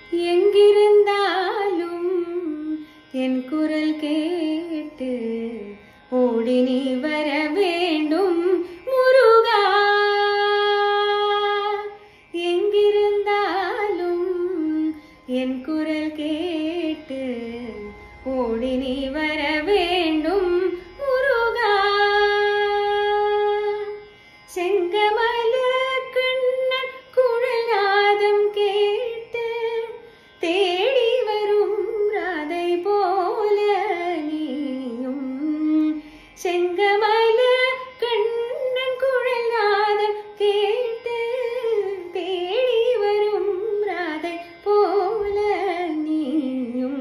எங்கிருந்தாலும் என் குரல் கேட்டு ஓடி நீ வர வேண்டும் முருகா. எங்கிருந்தாலும் என் குரல் கேட்டு ஓடி நீ வர வேண்டும் முருகா. செங்கமல கண்ணன் குழல் நாதம் கேட்டு தேடி வரும் ராதை போல நீயும். செங்கமல கண்ணன் குழல் நாதம் கேட்டு தேடி வரும் ராதை போல நீயும்.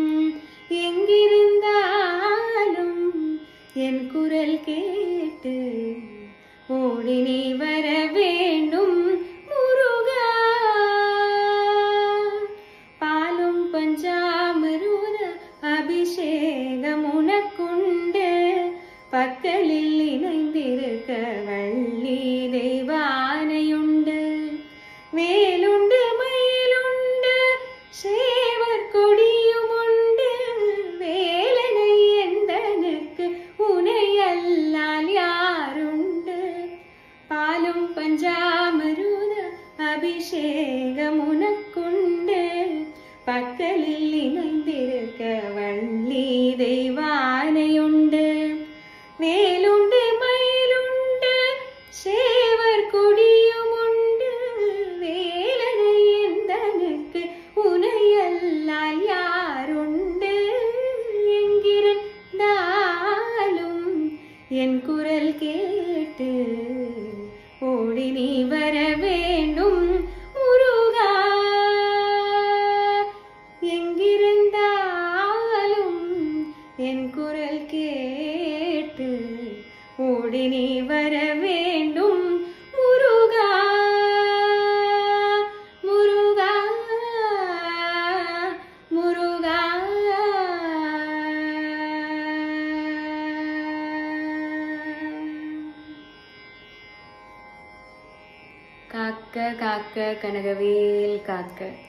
எங்கிருந்தாலும் என் குரல் கேட்டு ஓடி நீ வர வேண்டும் முருகா. பாலும் பஞ்சாமிருத அபிஷேகம் உனக்குண்டு, பக்கலில் இணைந்திருக்க வள்ளி தெய்வானையுண்டு. வேலுண்டு மயிலுண்டு சேவர் கொடியும் உண்டு, வேலனை எந்தனுக்கு உனையல்லால் யாருண்டு. பாலும் பஞ்சாமிருத அபிஷேகம் உனக்குண்டு, பக்கலில் இணைந்திருக்க வள்ளி தெய்வானையுண்டு. வேலுண்டு மயிலுண்டு சேவர் கொடியும் உண்டு, வேலனை எந்தனுக்கு உனையல்லால் யாருண்டு. எங்கிருந்தாலும் என் குரல் கேட்டு ஓடி நீ வர வேண்டும் முருகா. எங்கிருந்தாலும் என் குரல் கேட்டு ஓடி நீ வர வேண்டும் முருகா. முருகா முருகா. காக்க காக்க கனகவேல் காக்க.